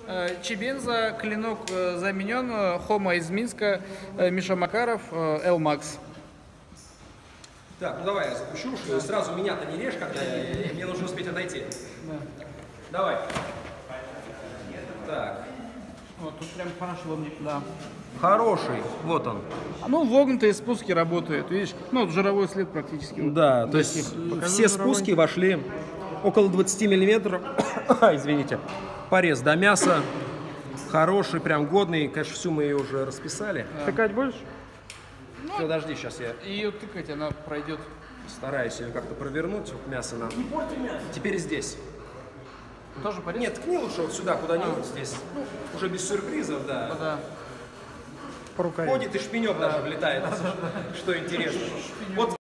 Чебенза, клинок заменен, Хома из Минска, Миша Макаров, L-Max. Так, ну давай я запущу, что сразу меня-то не режь, когда мне нужно успеть отойти. Да. Давай. Так. Вот тут прям хорошо, да. Хороший, вот он. Ну, вогнутые спуски работают, видишь? Ну, вот жировой след практически. Да, то есть все спуски вошли около 20 миллиметров. Извините. Порез до мяса. Хороший, прям годный. Конечно, всю мы ее уже расписали. Да. Тыкать будешь? Ну, подожди, сейчас я ее тыкать, она пройдет. стараюсь ее как-то провернуть. Вот мясо нам. Теперь здесь. Тоже порез? Нет, ткни лучше вот сюда, куда-нибудь здесь. Ну, уже без сюрпризов, да. Да. Ходит и шпинек даже влетает, что интересно. Вот